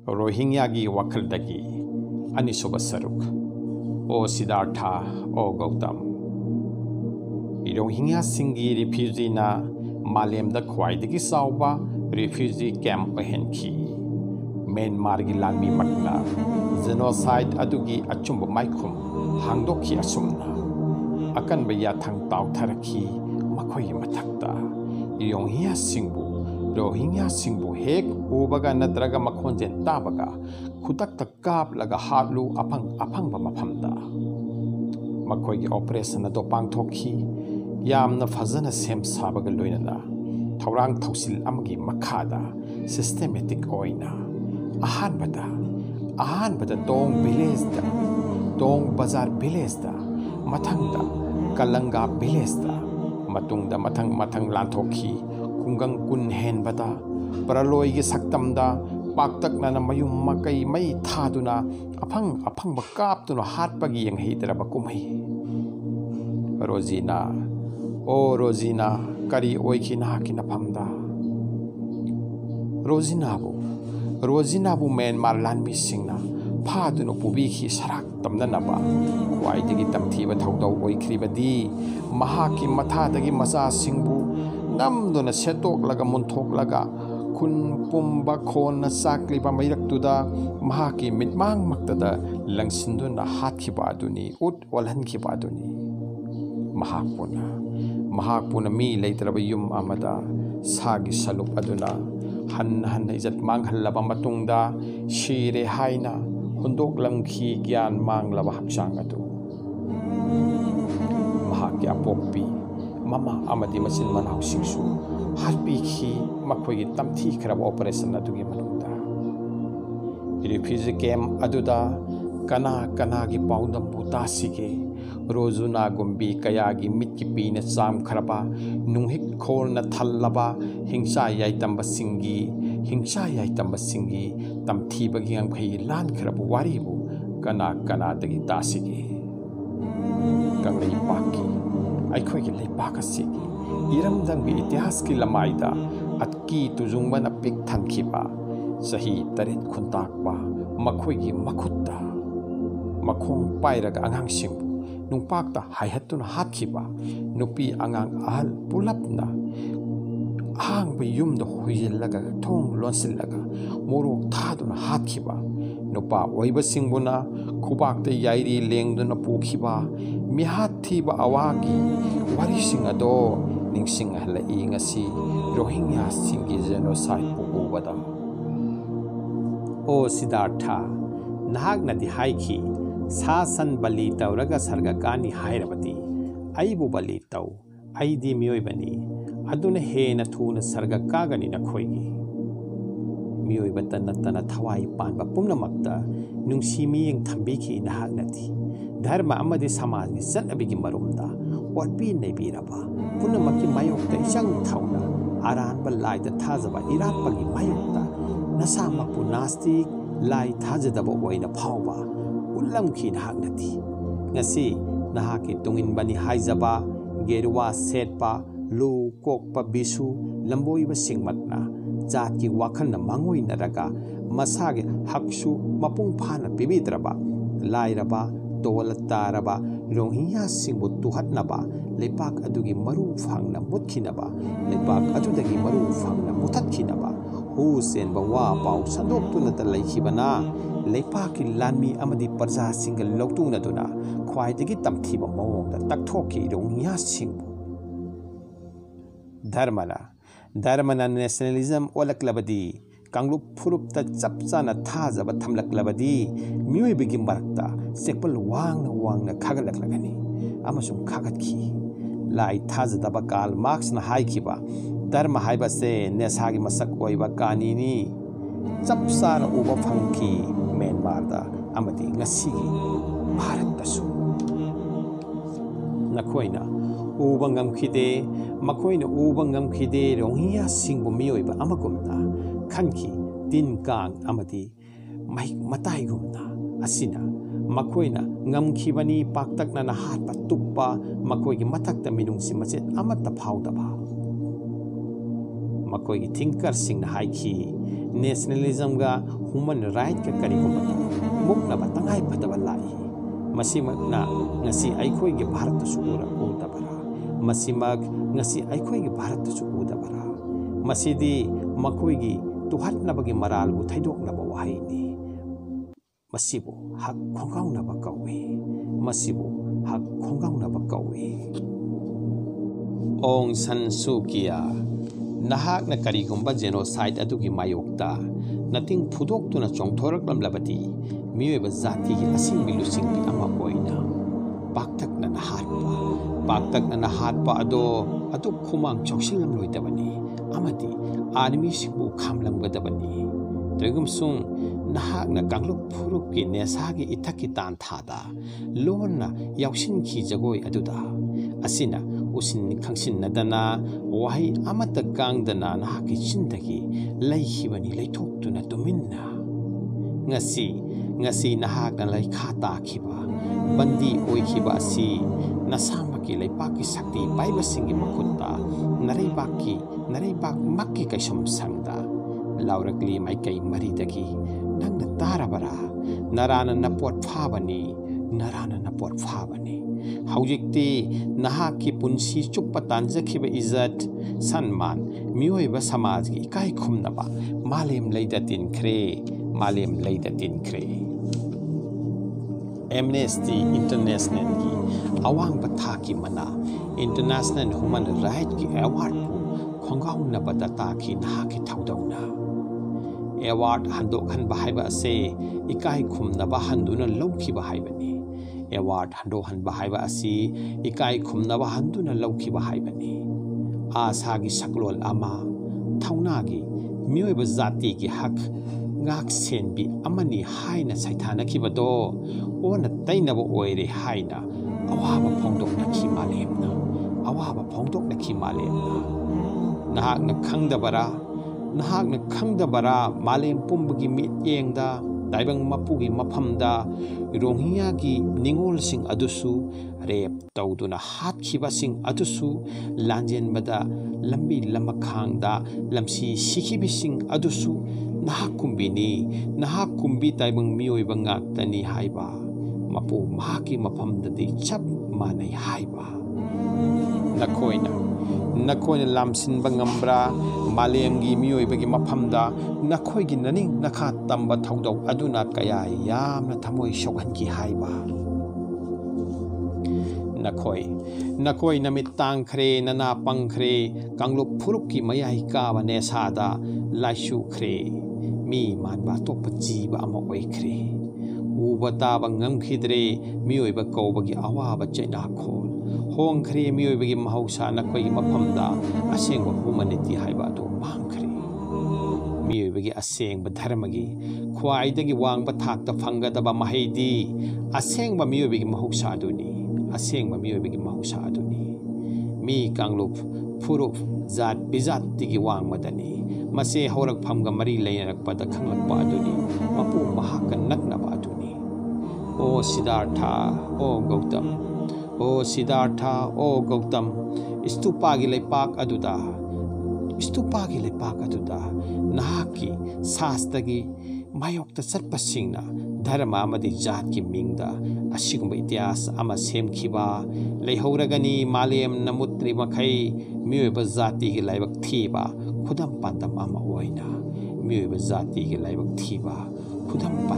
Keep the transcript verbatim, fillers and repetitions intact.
रोहिंग्यागी वखलदगी अनिसुब सरुक ओ सिद्धार्था ओ गौतम रोहिंग्या सिंगी रिफ्यूजीना मालेमदा ख्वाइदगी साउबा रिफ्यूजी कैंप अहेनखी म्यांमार की लांबी मकना जेनोसाइड अदुगी अचुंब माइखुम हांगदोखी असुमना अकन बया थंग ताउथरखी मखोई मथक्ता रोहिंग्या सिंबु रोहिंग्या सिंबु हेक उबगा नत्रगा मखोंजे ताबगा खुतक काप लगा हालू अफंग अफंग मफमदा मखोई की ऑपरेशन अदो पांगथोखी यामना फजन सेम साबगा लोइनना थौरांग थौसिल अमगी मखादा सिस्टेमेटिक ओइना अहानबदा अहानबदा तोंग विलेज दा तोंग बाजार विलेज दा मथंगदा कलंगा विलेज दा मतुंगदा मथंग मथंग लांथोखी कुंगंग कुन हेनबदा परलोई की सक्तमदा पाक्तकना मयुम मकई मई थादुना अफंग अफंग कापतुना हाटपगी यंगहिदरब कुमई रोजीना ओ रोजीना करी ओइखिना की नफमदा रोजीनाबु रोजीनाबु म्यांमार लानमी सिंगना फादुना पुबीखी सराक तमननबा ख्वाइदगी तमथीबा थौदौ ओइख्रिबदी महाकी मथादगी मचा सिंगबु नमदुना सेतोकलगा मुनथोकलगा खुन पुंबा खोन साक्लिबा मैरक्तुदा महाकी मिटमांग मक्तदा लंगसिंदुना हातखिबा अदुनी उट वलहनखिबा अदुनी महापुना महापुना मी लेतरबा युम अमदा सागी सलुप अदुना हन हन इज्जत मांगहल्लबा मतुंगदा शीरे हाइना हुंदोकलंखी ज्ञान मांगलबा हक्चांग अदु महाकी अपोक्पी ममा अमदी मचिन मनाउसिंगसु हारपीखी मखोगी तमथी खरब ऑपरेशन अदुगी मनुंगदा रिफ्यूजी कैंप अदुदा कना कना की पाउदम पुतासिगे रोजुना गुम्बी कयागी मिटकी पीने चाम खरबा नुंहिक खोलना थल्लबा हिंसा याइतंबा सिंगी हिंसा याइतंबा सिंगी तमथीबगी अंगखै लान खरब वारीबु कना कना दगी तासिगे कंगलई पाकी अखोई लेपाक इरमदंग इतिहास की लमाइदा अतकी तुजुंगबना पिक थनखिबा सही तरेत खुंताकबा मखोई मखुत्ता मखोंग पाइरग आंगांगसिंग नुपाकता हायहत्तुना हातखिबा नुपी आंगांग अहल पुलपना आंग युमद हुइलगा थोंग लोनसिलगा मोरोक थादुना हातखिबा नुपा ओइबसिंगबुना खुबाकता याइरी लेंगदुना पुखिबा मिहात थीबा अवागी वारिसिंग अदो निंगसिंग हलई ngasi रोहिंग्या सिंगी जेनोसाइड पुबदा ओ सिद्धार्था नाहक नदी हाइखी सासन बलि तौरगा सर्गकानी हाइरबदी आइबु बलि तौ आइदी मियोइबनी अदुना हेना थुना सर्गकागनी नखोइगी मियोइबता नत्तना थवाई पानबा पुमनमक्ता नुंसी मियेंग थंबीखी नाहक नदी धर्म अमदि समाज की चलबी मरुमदा ओरपी नेबीरबा पुनमकी मायोक्ता इचंग थाउना आरानबा लाइद थाजबा इरापगी मायोक्ता नसामकु नास्तिक लाई थाजदबा ओइना फावबा उल्लमखी नाहकनती ngasi nahaki tunginbani haijaba geruwa setpa lu kokpa bisu lamboiba singmatna jatki wakhana mangoi naraga masage haksu mapung phana pibidraba lairaba तोल तारबा रोहिंग्या सिंबु तुहत्नबा लेपाक अदुगी मरु फांगना मुतखिनबा लेपाक अदुदगी मरु फांगना मुथत्खिनबा हु सेनबा वा पाउ संदोक्तुनत लैखिबना लेपाकी लानमी अमदी प्रजा सिंग लौतुनदुना ख्वाइदगी तमथीबा मओंगदा तकथोकी रोहिंग्या सिंबु धर्मना धर्मना नेशनलिज्म ओलक्लबदी कांगलुप फुरुप चप चाना थाजब थमलक्लबदी मियोइबगी मरक्ता सेकपल वांगना वांगना खागलक्लगनी अमसुम खागतखी लाई थाजदब काल मार्क्स ना हाइखिबा धर्म हाइबसे नेसागी मसक ओइबा कानीनी चप चाना उबा फंगखी म्यांमारदा अमदी ngasiगी भारतदसु नखोइना उबा ngamkhide मखोइना उबा ngamkhide रोहिंग्या सिंगबु मियोइबा अमगुमना खनखी तीन कांग अमदी माइक मताइगुमना असिना मखोइना ngamkhibani पाक्तकना ना हातपा तुप्पा मखोइगी मथक्ता मिनुंगसि मचेत अमत्ता फाउदबा मखोइगी थिंकर सिंगना हाइखी नेशनलिज्म गा ह्यूमन राइट का करिगुम्बता मुक्नबा तंगाई फदबा लाई मसिमकना ngasi aikoigi Bharat सुकुरा उदबरा मसिमक ngasi aikoigi Bharat सुकुदबरा मसिदी मखोइगी तुहटनबगी मरालबु थैदोकनबा वाहैनी मसिबु हक खोंगाउनबा कौवे मसिबु हक खोंगाउनबा कौवे ओंग सन सुकिया नहाकना करिगुम्बा जेनोसाइड अदुगी मायोक्ता नतिंग फुदोक्तुना चोंथोरकलमलबदी मियोइबा जातिगी असिंगबि लुसिंगबि अमा ओइना पाक्तकना नहाटपा पाक्तकना नहाटपा अदो अदु खुमांग चौसिलमलोइदबनी अमदि आर्मीसिंबु खामलंगदबनी तैगुमसुं नहाकना कांगलुक फुरुकि नेसागी इथकि तानथादा लोनना यावसिनखि जगोय अदुदा असिना उसिन खंसिनदना वाही अमत कांगदना नहाकी चिंदगी लैखिबनी लैथोक्तुना तुमिन्ना ngasi ngasi nahakna laikha takiba bandi oikiba si nasamaki laipaki sakti paibasingi makhutta nareibaki nareibak makki kaisum sangda laurakli maikai maridagi nangna tarabara narana napot phabani narana napot phabani haujikti nahaki punsi chuppa tanjakhiba izat sanman miyoiba samaj gi ikai khumnaba malem leidatin khre malem leidatin khre Amnesty International की अवांग बथा की मना international human right की award को खोंगाउ न बदता की ना की थौदौना अवार्ड हंदोक हन बहाइबा से इकाई खुम न बहंदुन लौखी बहाइबनी अवार्ड हंदो हन बहाइबा असी इकाई खुम न बहंदुन लौखी बहाइबनी आशा की सकलोल अमा थौना की मियोइब जाति की हक ngak senbi amani haina saithana kibado ona tainabo oire haina awaba phongdok na khi malemna awaba phongdok na khi malemna nahak na khangdabara nahak na khangdabara malem pumbagi mi yengda daibang mapugi maphamda rohingya gi ningol sing adusu rep tawduna hat khiba sing adusu lanjen bada lambi lamakhangda lamsi sikhibi sing adusu nahak kumbini nahak kumbi taibang miyoiba ngaktani haiba mapu mahaki maphamdadi chap manai haiba nakoina nakoina lamsinba ngambra malemgi miyoibagi maphamda nakoigi naning nakha tamba thaudau aduna kaya yamna thamoi soghanki haiba nakoi nakoi namit tangkhre nana pangkhre kanglup phurukki mayai ka bane sada laishu khre mi manba topa jiba ama oikhre uba taba ngamkhidre miyoiba kawbagi awaba chaina khol hongkhre miyoibagi mahausa nakoi maphamda asengba humanity haiba do mangkhre miyoibagi asengba dharmagi khwaidagi wangba thakta phangadaba mahaidi asengba miyoibagi mahausa duni asengba miyoibagi mahausa aduni mi kanglup furup zat bizat tigi wang madani mase horak phamga mari leinak pada khanglakpa aduni mapu mahaka naknaba aduni o Siddhartha o Gautam o Siddhartha o Gautam stupa gi leipak aduda stupa gi leipak aduda nahaki sastagi mayokta satpasingna dharma amadi jat ki mingda asigumba ityas ama semkhiba leihoragani malem namutri makhai miyoiba jati gi laibak thiba khudam pandam ama oina miyoiba jati gi laibak thiba khudam